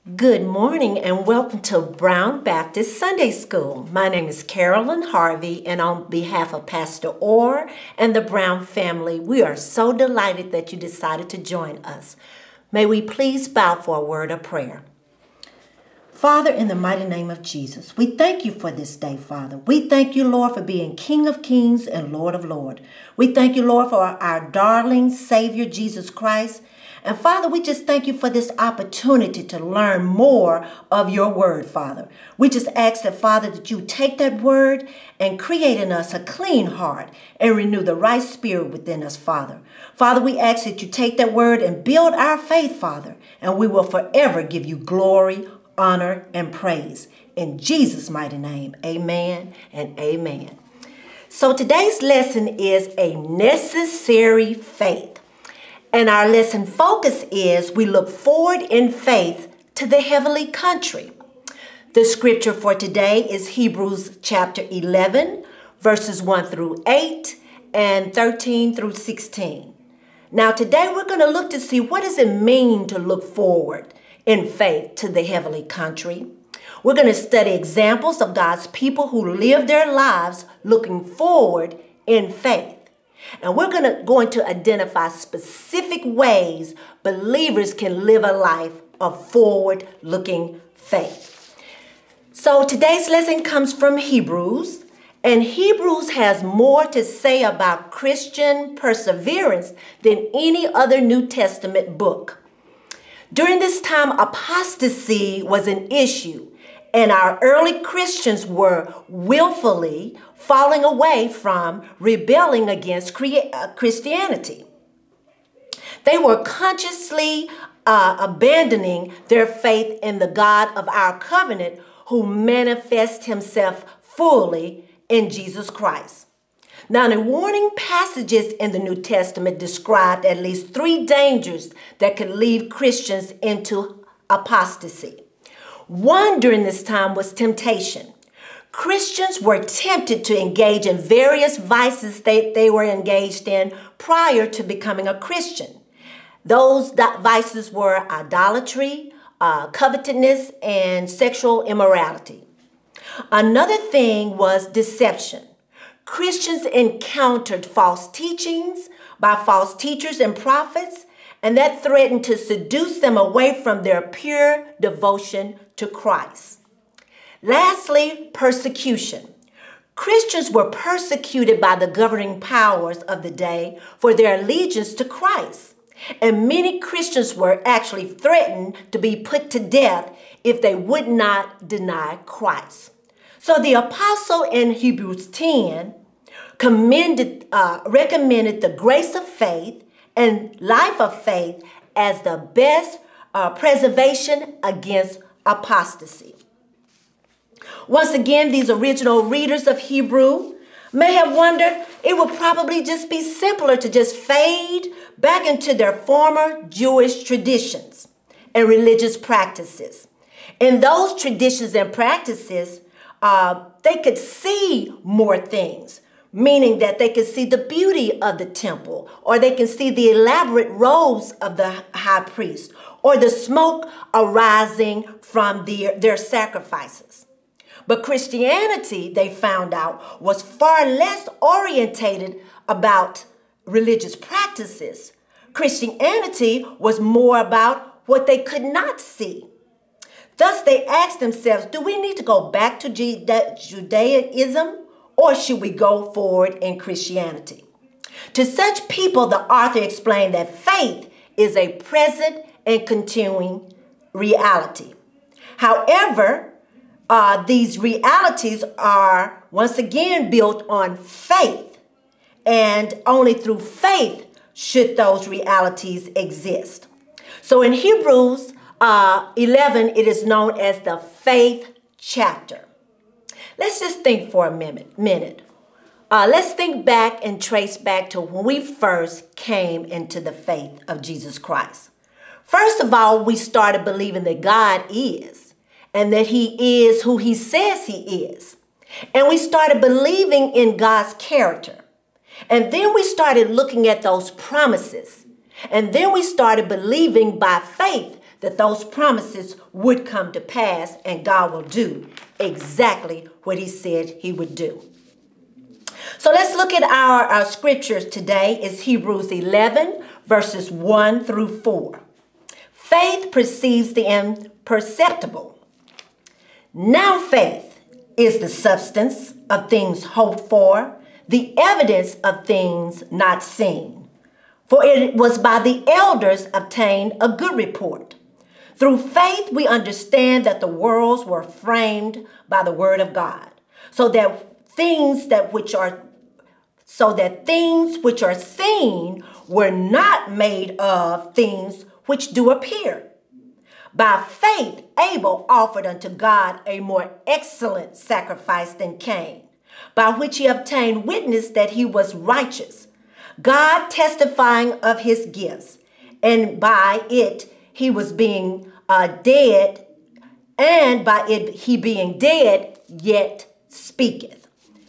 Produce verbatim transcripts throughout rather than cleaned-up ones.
Good morning and welcome to Brown Baptist Sunday School. My name is Carolyn Harvey, and on behalf of Pastor Orr and the Brown family, we are so delighted that you decided to join us. May we please bow for a word of prayer. Father, in the mighty name of Jesus, we thank you for this day, Father. We thank you, Lord, for being King of Kings and Lord of Lords. We thank you, Lord, for our darling Savior, Jesus Christ. And Father, we just thank you for this opportunity to learn more of your word, Father. We just ask that, Father, that you take that word and create in us a clean heart and renew the right spirit within us, Father. Father, we ask that you take that word and build our faith, Father, and we will forever give you glory, honor, and praise. In Jesus' mighty name, amen and amen. So today's lesson is a necessary faith. And our lesson focus is we look forward in faith to the heavenly country. The scripture for today is Hebrews chapter eleven, verses one through eight and thirteen through sixteen. Now today we're going to look to see what does it mean to look forward in faith to the heavenly country. We're going to study examples of God's people who live their lives looking forward in faith. And we're going to going to identify specific ways believers can live a life of forward-looking faith. So today's lesson comes from Hebrews, and Hebrews has more to say about Christian perseverance than any other New Testament book. During this time, apostasy was an issue, and our early Christians were willfully falling away from rebelling against Christianity. They were consciously uh, abandoning their faith in the God of our covenant, who manifests himself fully in Jesus Christ. Now, the warning passages in the New Testament described at least three dangers that could lead Christians into apostasy. One during this time was temptation. Christians were tempted to engage in various vices that they were engaged in prior to becoming a Christian. Those vices were idolatry, uh, covetousness, and sexual immorality. Another thing was deception. Christians encountered false teachings by false teachers and prophets, and that threatened to seduce them away from their pure devotion to Christ. Lastly, persecution. Christians were persecuted by the governing powers of the day for their allegiance to Christ. And many Christians were actually threatened to be put to death if they would not deny Christ. So the apostle in Hebrews ten commended, uh, recommended the grace of faith and life of faith as the best uh, preservation against apostasy. Once again, these original readers of Hebrew may have wondered it would probably just be simpler to just fade back into their former Jewish traditions and religious practices. In those traditions and practices, uh, they could see more things, meaning that they could see the beauty of the temple, or they can see the elaborate robes of the high priest, or the smoke arising from the, their sacrifices. But Christianity, they found out, was far less orientated about religious practices. Christianity was more about what they could not see. Thus, they asked themselves, do we need to go back to Judaism, or should we go forward in Christianity? To such people, the author explained that faith is a present and continuing reality. However, uh, these realities are once again built on faith, and only through faith should those realities exist. So in Hebrews uh, eleven, it is known as the faith chapter. Let's just think for a minute. minute. Uh, let's think back and trace back to when we first came into the faith of Jesus Christ. First of all, we started believing that God is, and that he is who he says he is. And we started believing in God's character. And then we started looking at those promises. And then we started believing by faith that those promises would come to pass, and God will do exactly what he said he would do. So let's look at our, our scriptures today. It's Hebrews eleven, verses one through four. Faith perceives the imperceptible. Now faith is the substance of things hoped for, the evidence of things not seen. For it was by the elders obtained a good report. Through faith we understand that the worlds were framed by the word of God, so that things that which are so that things which are seen were not made of things which do appear. By faith Abel offered unto God a more excellent sacrifice than Cain, by which he obtained witness that he was righteous, God testifying of his gifts, and by it he was being uh, dead, and by it he being dead yet speaketh.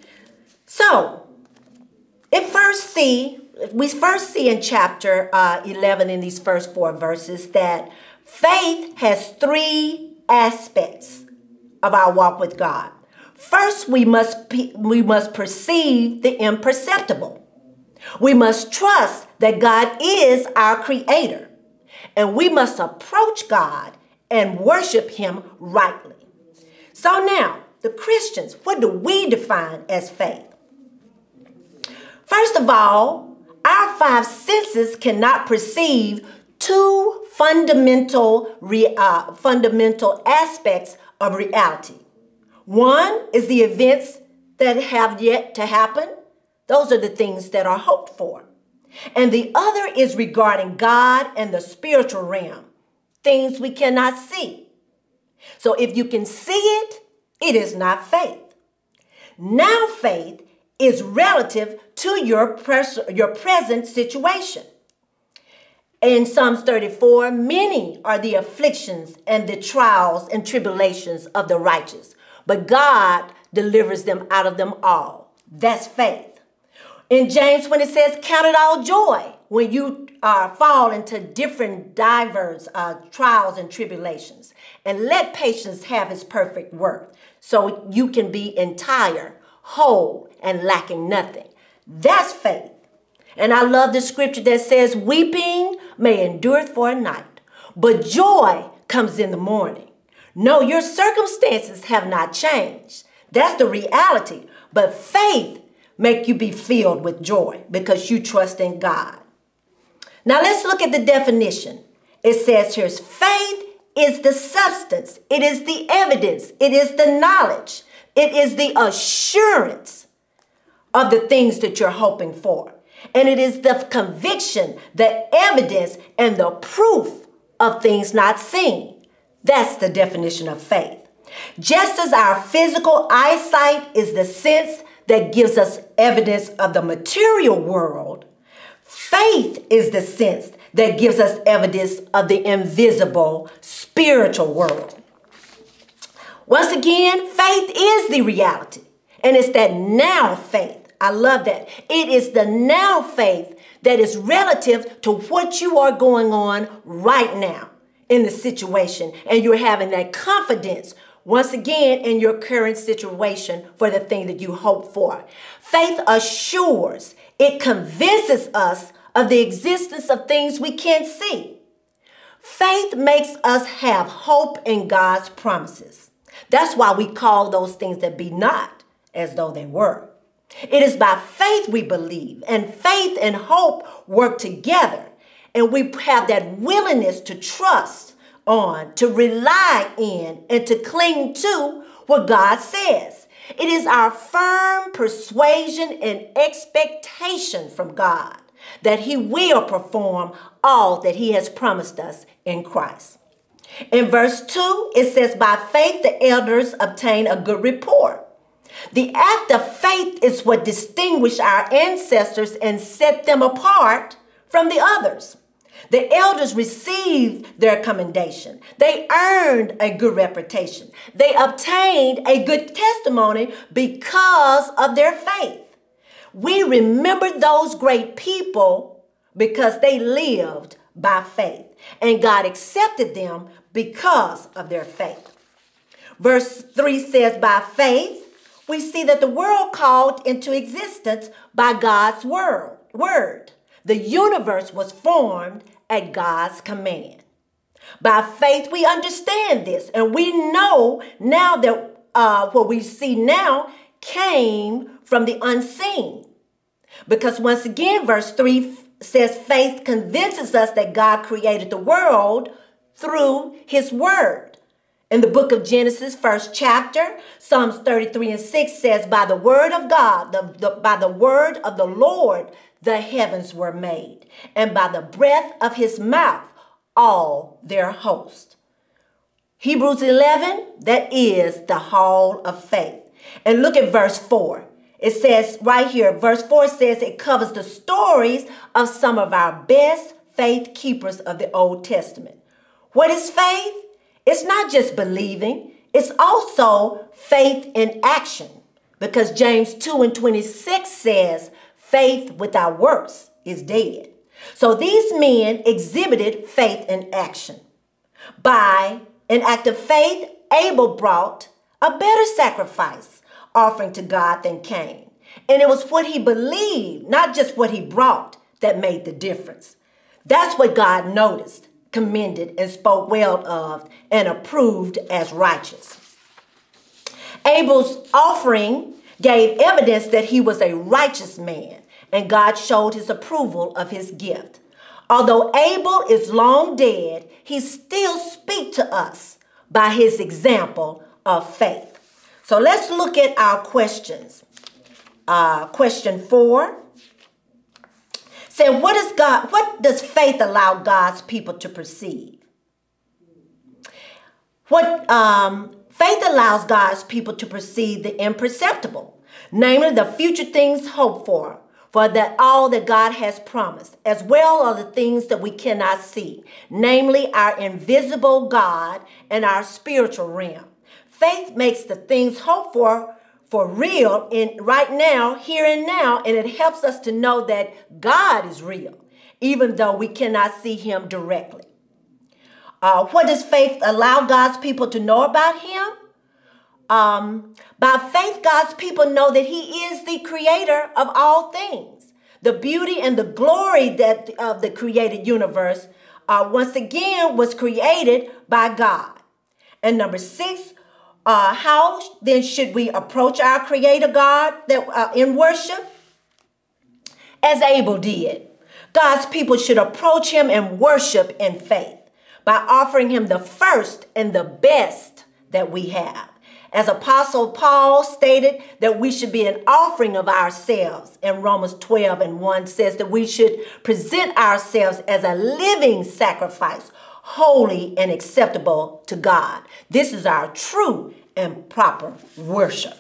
So, it first see we first see in chapter uh, eleven, in these first four verses, that faith has three aspects of our walk with God. First, we must be, we must perceive the imperceptible. We must trust that God is our creator, and we must approach God and worship him rightly. So now, the Christians, what do we define as faith? First of all, our five senses cannot perceive two fundamental, re, uh, fundamental aspects of reality. One is the events that have yet to happen. Those are the things that are hoped for. And the other is regarding God and the spiritual realm, things we cannot see. So if you can see it, it is not faith. Now faith is relative to your, pres- your present situation. In Psalms thirty-four, many are the afflictions and the trials and tribulations of the righteous, but God delivers them out of them all. That's faith. In James, when it says, count it all joy when you uh, fall into different diverse uh, trials and tribulations, and let patience have its perfect work, so you can be entire, whole, and lacking nothing. That's faith. And I love the scripture that says, weeping may endure for a night, but joy comes in the morning. No, your circumstances have not changed. That's the reality. But faith make you be filled with joy because you trust in God. Now let's look at the definition. It says here, faith is the substance. It is the evidence. It is the knowledge. It is the assurance of the things that you're hoping for. And it is the conviction, the evidence, and the proof of things not seen. That's the definition of faith. Just as our physical eyesight is the sense that gives us evidence of the material world, faith is the sense that gives us evidence of the invisible spiritual world. Once again, faith is the reality, and it's that now faith. I love that. It is the now faith that is relative to what you are going on right now in the situation, and you're having that confidence once again in your current situation for the thing that you hope for. Faith assures, it convinces us of the existence of things we can't see. Faith makes us have hope in God's promises. That's why we call those things that be not as though they were. It is by faith we believe, and faith and hope work together, and we have that willingness to trust on, to rely in, and to cling to what God says. It is our firm persuasion and expectation from God that he will perform all that he has promised us in Christ. In verse two, it says, by faith the elders obtain a good report. The act of faith is what distinguished our ancestors and set them apart from the others. The elders received their commendation. They earned a good reputation. They obtained a good testimony because of their faith. We remember those great people because they lived by faith, and God accepted them because of their faith. Verse three says, by faith, we see that the world called into existence by God's word. word. The universe was formed at God's command. By faith, we understand this, and we know now that uh, what we see now came from the unseen. Because once again, verse three says faith convinces us that God created the world through his word. In the book of Genesis, first chapter, Psalms thirty-three and six says, by the word of God, the, the, by the word of the Lord, the heavens were made, and by the breath of his mouth, all their host. Hebrews eleven, that is the hall of faith. And look at verse four. It says right here, verse four says it covers the stories of some of our best faith keepers of the Old Testament. What is faith? It's not just believing, it's also faith in action. Because James two and twenty-six says, faith without works is dead. So these men exhibited faith in action. By an act of faith, Abel brought a better sacrifice offering to God than Cain. And it was what he believed, not just what he brought, that made the difference. That's what God noticed, commended, and spoke well of, and approved as righteous. Abel's offering gave evidence that he was a righteous man, and God showed his approval of his gift. Although Abel is long dead, he still speaks to us by his example of faith. So let's look at our questions. Uh, question four. Said, what is God, what does faith allow God's people to perceive? What um, faith allows God's people to perceive the imperceptible, namely the future things hoped for, for that all that God has promised, as well as the things that we cannot see, namely our invisible God and our spiritual realm. Faith makes the things hoped for for real in right now, here and now, and it helps us to know that God is real, even though we cannot see him directly. Uh, what does faith allow God's people to know about him? Um, by faith, God's people know that he is the creator of all things. The beauty and the glory that of the created universe, uh, once again, was created by God. And number six, Uh, how then should we approach our Creator God that, uh, in worship? As Abel did. God's people should approach him and worship in faith by offering him the first and the best that we have. As Apostle Paul stated that we should be an offering of ourselves. And Romans twelve and one says that we should present ourselves as a living sacrifice, holy and acceptable to God. This is our true and proper worship.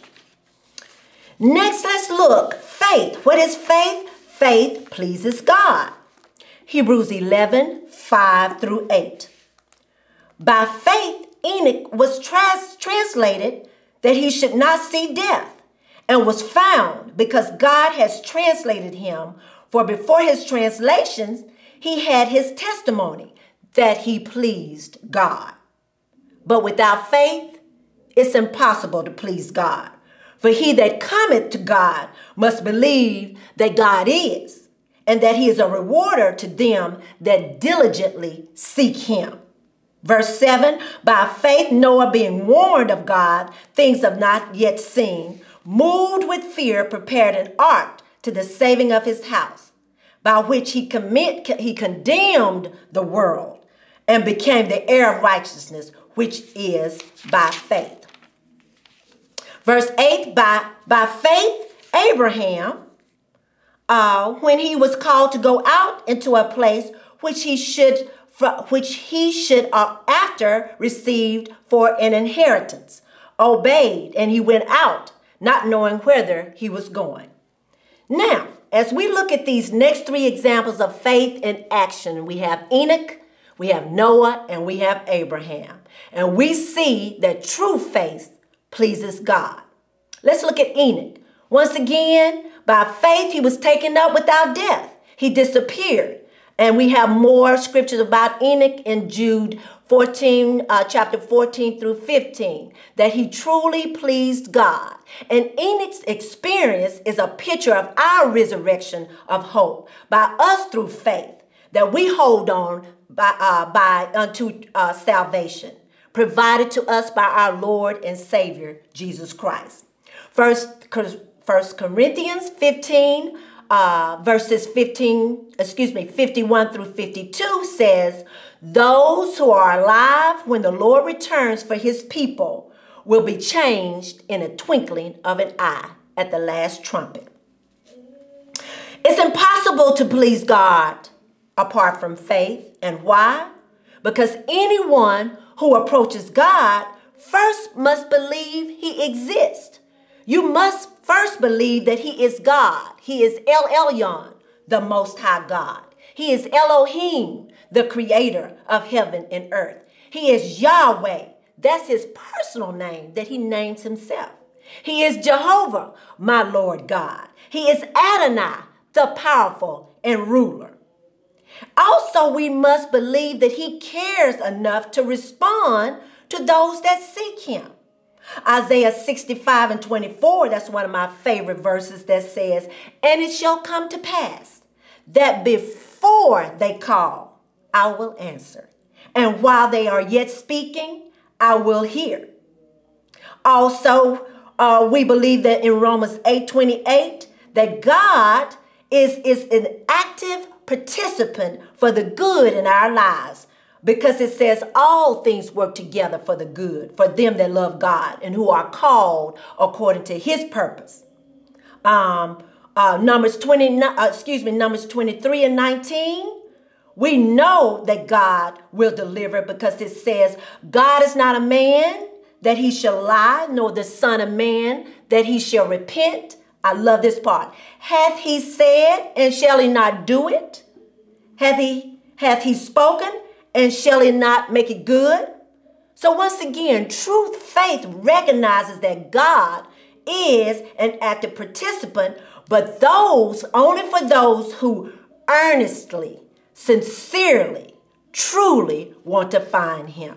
Next, let's look. Faith. What is faith? Faith pleases God. Hebrews eleven, five through eight. By faith, Enoch was trans translated that he should not see death, and was found because God has translated him. For before his translations, he had his testimony that he pleased God. But without faith, it's impossible to please God. For he that cometh to God must believe that God is, and that he is a rewarder to them that diligently seek him. Verse seven, by faith Noah, being warned of God, things have not yet seen, moved with fear, prepared an ark to the saving of his house, by which he, commit, he condemned the world and became the heir of righteousness, which is by faith. Verse eight, by, by faith, Abraham, uh, when he was called to go out into a place which he should, which he should uh, after received for an inheritance, obeyed, and he went out, not knowing whither he was going. Now, as we look at these next three examples of faith in action, we have Enoch, we have Noah, and we have Abraham. And we see that true faith pleases God. Let's look at Enoch. Once again, by faith, he was taken up without death. He disappeared And we have more scriptures about Enoch in Jude fourteen, uh, chapter fourteen through fifteen, that he truly pleased God. And Enoch's experience is a picture of our resurrection of hope by us through faith that we hold on by, uh, by unto uh, salvation, provided to us by our Lord and Savior, Jesus Christ. First, First Corinthians fifteen, uh, verses fifteen, excuse me, fifty-one through fifty-two says, those who are alive when the Lord returns for his people will be changed in a twinkling of an eye at the last trumpet. It's impossible to please God apart from faith. And why? Because anyone who approaches God first must believe he exists. You must first believe that he is God. He is El Elyon, the Most High God. He is Elohim, the creator of heaven and earth. He is Yahweh. That's his personal name that he names himself. He is Jehovah, my Lord God. He is Adonai, the powerful and ruler. Also, we must believe that he cares enough to respond to those that seek him. Isaiah sixty-five and twenty-four, that's one of my favorite verses that says, and it shall come to pass that before they call, I will answer. And while they are yet speaking, I will hear. Also, uh, we believe that in Romans eight twenty-eight, that God is, is an active participant for the good in our lives, because it says all things work together for the good, for them that love God and who are called according to his purpose. Um, uh, Numbers twenty, uh, excuse me, Numbers twenty-three and nineteen. We know that God will deliver because it says, God is not a man that he shall lie, nor the son of man that he shall repent. I love this part. Hath he said, and shall he not do it? Hath he, hath he spoken, and shall he not make it good? So once again, true faith recognizes that God is an active participant, but those, only for those who earnestly, sincerely, truly want to find him.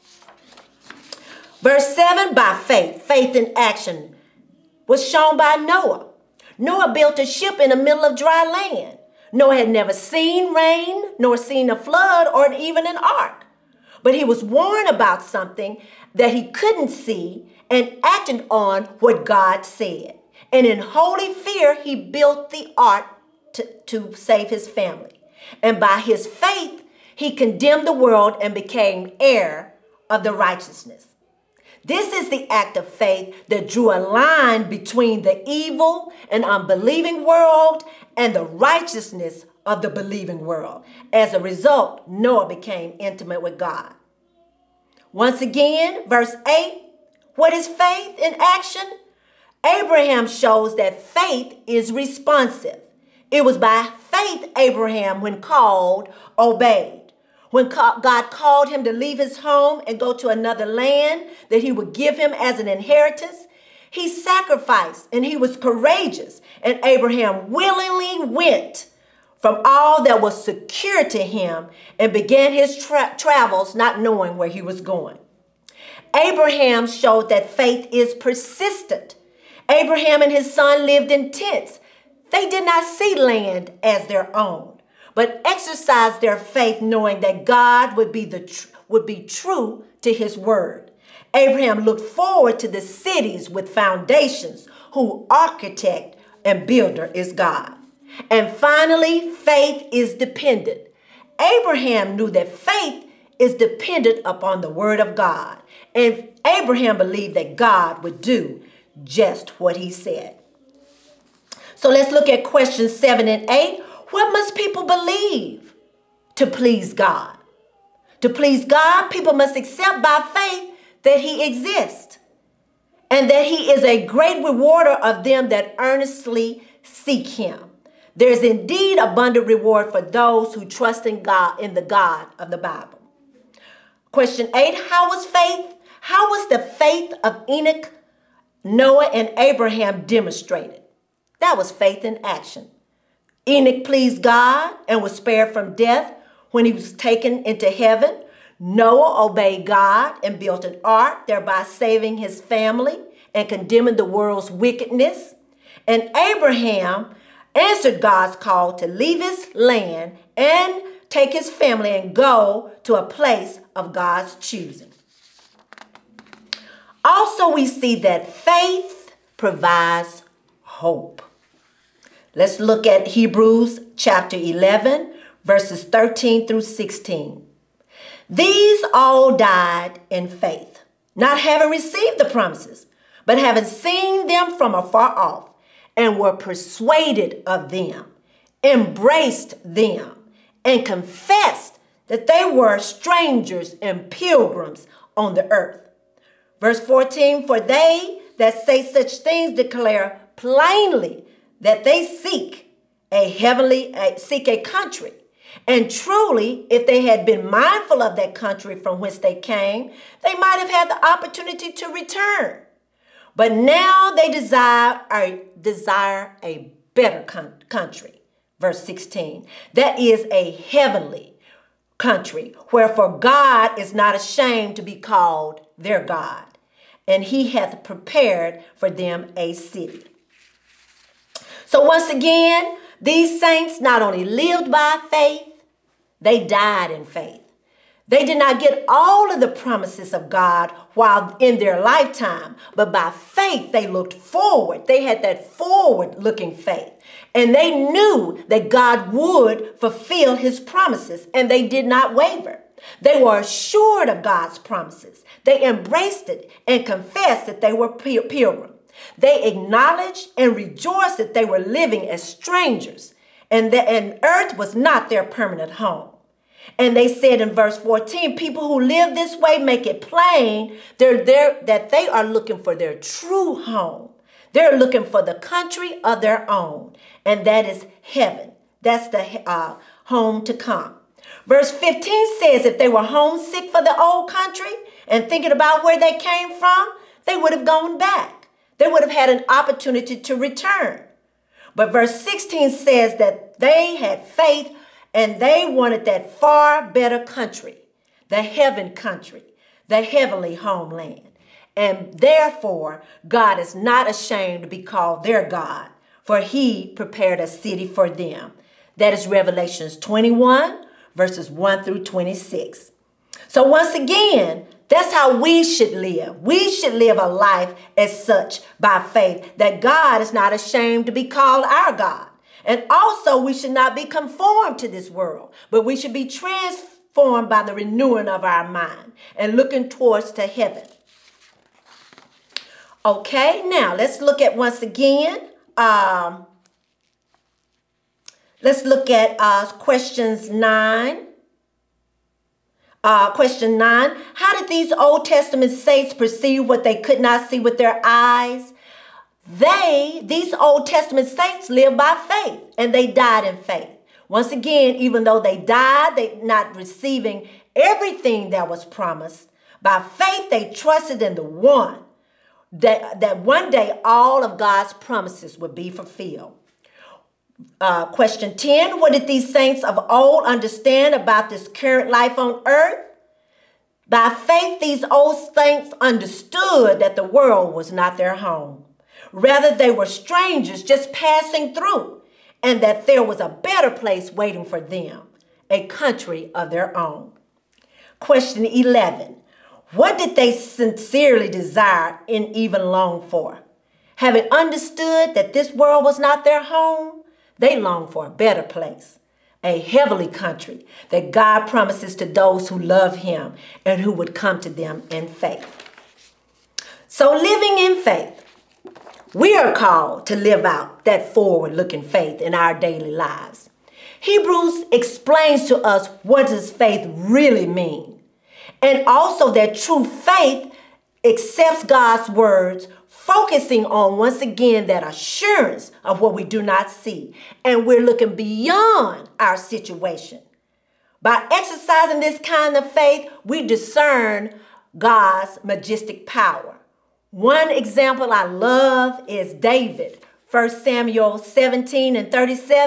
Verse seven, by faith, faith in action, was shown by Noah. Noah built a ship in the middle of dry land. Noah had never seen rain, nor seen a flood, or even an ark. But he was warned about something that he couldn't see and acted on what God said. And in holy fear, he built the ark to, to save his family. And by his faith, he condemned the world and became heir of the righteousness. This is the act of faith that drew a line between the evil and unbelieving world and the righteousness of the believing world. As a result, Noah became intimate with God. Once again, verse eight, what is faith in action? Abraham shows that faith is responsive. It was by faith Abraham, when called, obeyed. When God called him to leave his home and go to another land that he would give him as an inheritance, he sacrificed and he was courageous. And Abraham willingly went from all that was secure to him and began his tra travels not knowing where he was going. Abraham showed that faith is persistent. Abraham and his son lived in tents. They did not see land as their own, but exercised their faith knowing that God would be, the tr would be true to his word. Abraham looked forward to the cities with foundations, whose architect and builder is God. And finally, faith is dependent. Abraham knew that faith is dependent upon the word of God. And Abraham believed that God would do just what he said. So let's look at questions seven and eight. What must people believe to please God? To please God, people must accept by faith that he exists and that he is a great rewarder of them that earnestly seek him. There is indeed abundant reward for those who trust in God, in the God of the Bible. Question eight, how was faith? How was the faith of Enoch, Noah, and Abraham demonstrated? That was faith in action. Enoch pleased God and was spared from death when he was taken into heaven. Noah obeyed God and built an ark, thereby saving his family and condemning the world's wickedness. And Abraham answered God's call to leave his land and take his family and go to a place of God's choosing. Also, we see that faith provides hope. Let's look at Hebrews chapter eleven, verses thirteen through sixteen. These all died in faith, not having received the promises, but having seen them from afar off, and were persuaded of them, embraced them, and confessed that they were strangers and pilgrims on the earth. Verse fourteen, for they that say such things declare plainly that they seek a heavenly, uh, seek a country. And truly, if they had been mindful of that country from whence they came, they might have had the opportunity to return. But now they desire a, desire a better con- country. Verse sixteen, that is a heavenly country, wherefore God is not ashamed to be called their God, and he hath prepared for them a city. So once again, these saints not only lived by faith, they died in faith. They did not get all of the promises of God while in their lifetime, but by faith they looked forward. They had that forward-looking faith, and they knew that God would fulfill his promises, and they did not waver. They were assured of God's promises. They embraced it and confessed that they were pilgrims. They acknowledged and rejoiced that they were living as strangers, and that and earth was not their permanent home. And they said in verse fourteen, people who live this way make it plain they're there, that they are looking for their true home. They're looking for the country of their own, and that is heaven. That's the uh, home to come. Verse fifteen says if they were homesick for the old country and thinking about where they came from, they would have gone back. They would have had an opportunity to return. But verse sixteen says that they had faith and they wanted that far better country, the heaven country, the heavenly homeland. And therefore, God is not ashamed to be called their God, for he prepared a city for them. That is Revelations twenty-one, verses one through twenty-six. So once again, that's how we should live. We should live a life as such by faith, that God is not ashamed to be called our God. And also we should not be conformed to this world, but we should be transformed by the renewing of our mind and looking towards to heaven. Okay, now let's look at once again. Um, let's look at uh, questions nine. Uh, question nine, how did these Old Testament saints perceive what they could not see with their eyes? They, these Old Testament saints, lived by faith, and they died in faith. Once again, even though they died, they not receiving everything that was promised, by faith they trusted in the one, that, that one day all of God's promises would be fulfilled. Uh, question ten, what did these saints of old understand about this current life on earth? By faith, these old saints understood that the world was not their home. Rather, they were strangers just passing through, and that there was a better place waiting for them, a country of their own. Question eleven, what did they sincerely desire and even long for? Having understood that this world was not their home, they long for a better place, a heavenly country that God promises to those who love him and who would come to them in faith. So living in faith, we are called to live out that forward-looking faith in our daily lives. Hebrews explains to us what does faith really mean, and also that true faith accepts God's words, focusing on, once again, that assurance of what we do not see. And we're looking beyond our situation. By exercising this kind of faith, we discern God's majestic power. One example I love is David. First Samuel seventeen and thirty-seven.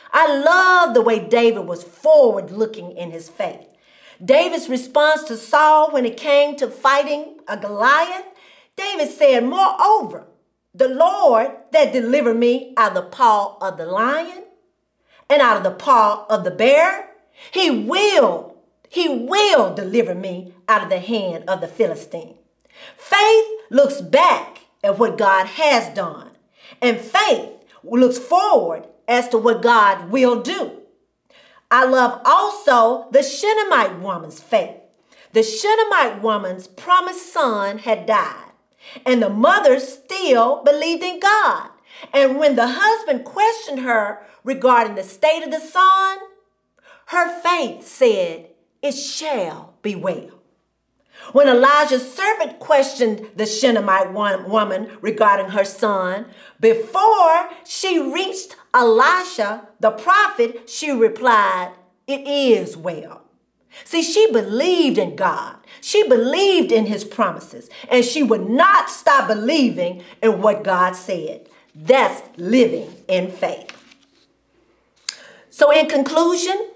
I love the way David was forward looking in his faith. David's response to Saul when it came to fighting a Goliath, David said, moreover, the Lord that delivered me out of the paw of the lion and out of the paw of the bear, he will, he will deliver me out of the hand of the Philistine. Faith looks back at what God has done, and faith looks forward as to what God will do. I love also the Shunammite woman's faith. The Shunammite woman's promised son had died, and the mother still believed in God. And when the husband questioned her regarding the state of the son, her faith said, it shall be well. When Elijah's servant questioned the Shunammite woman regarding her son, before she reached Elisha, the prophet, she replied, it is well. See, she believed in God. She believed in his promises, and she would not stop believing in what God said. That's living in faith. So in conclusion,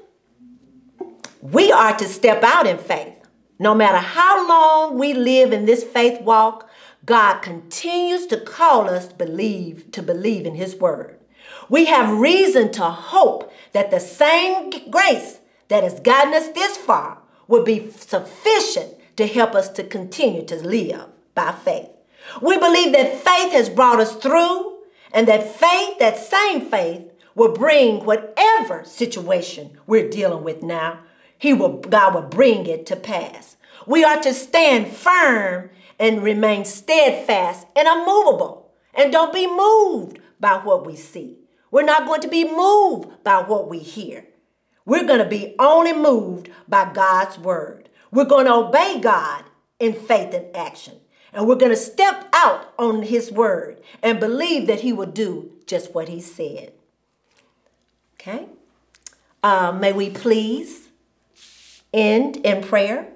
we are to step out in faith. No matter how long we live in this faith walk, God continues to call us to believe, to believe in his word. We have reason to hope that the same grace that has gotten us this far will be sufficient to help us to continue to live by faith. We believe that faith has brought us through, and that faith, that same faith, will bring whatever situation we're dealing with now, He will, God will bring it to pass. We are to stand firm and remain steadfast and unmovable, and don't be moved by what we see. We're not going to be moved by what we hear. We're going to be only moved by God's word. We're going to obey God in faith and action. And we're going to step out on his word and believe that he will do just what he said. Okay? Uh, may we please end in prayer.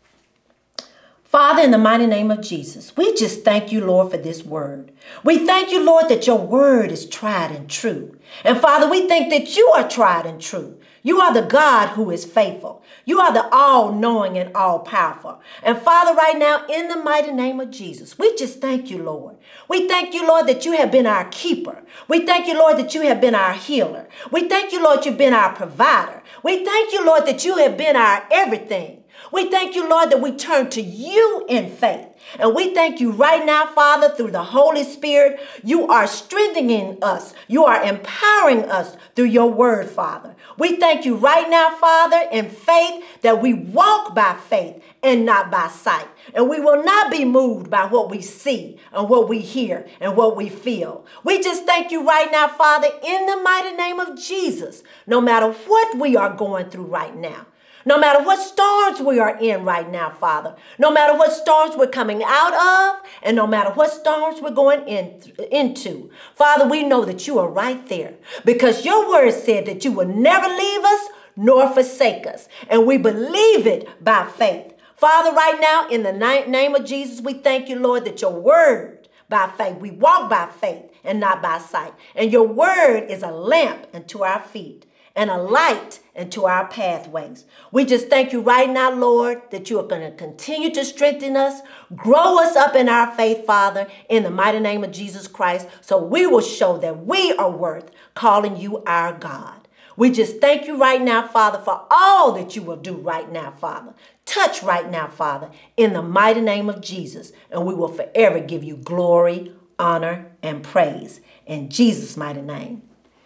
Father, in the mighty name of Jesus, we just thank you, Lord, for this word. We thank you, Lord, that your word is tried and true. And Father, we think that you are tried and true. You are the God who is faithful. You are the all-knowing and all-powerful. And Father, right now, in the mighty name of Jesus, we just thank you, Lord. We thank you, Lord, that you have been our keeper. We thank you, Lord, that you have been our healer. We thank you, Lord, you've been our provider. We thank you, Lord, that you have been our everything. We thank you, Lord, that we turn to you in faith. And we thank you right now, Father, through the Holy Spirit. You are strengthening us. You are empowering us through your word, Father. We thank you right now, Father, in faith, that we walk by faith and not by sight. And we will not be moved by what we see and what we hear and what we feel. We just thank you right now, Father, in the mighty name of Jesus, no matter what we are going through right now. No matter what storms we are in right now, Father, no matter what storms we're coming out of, and no matter what storms we're going in, into, Father, we know that you are right there because your word said that you will never leave us nor forsake us, and we believe it by faith. Father, right now, in the name of Jesus, we thank you, Lord, that your word by faith, we walk by faith and not by sight, and your word is a lamp unto our feet and a light into our pathways. We just thank you right now, Lord, that you are going to continue to strengthen us, grow us up in our faith, Father, in the mighty name of Jesus Christ, so we will show that we are worth calling you our God. We just thank you right now, Father, for all that you will do right now, Father. Touch right now, Father, in the mighty name of Jesus, and we will forever give you glory, honor, and praise in Jesus' mighty name.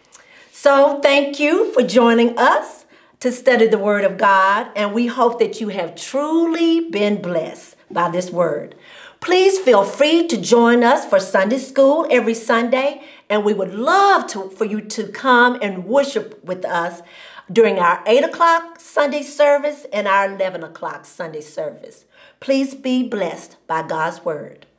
So thank you for joining us to study the word of God, and we hope that you have truly been blessed by this word. Please feel free to join us for Sunday school every Sunday, and we would love to, for you to come and worship with us during our eight o'clock Sunday service and our eleven o'clock Sunday service. Please be blessed by God's word.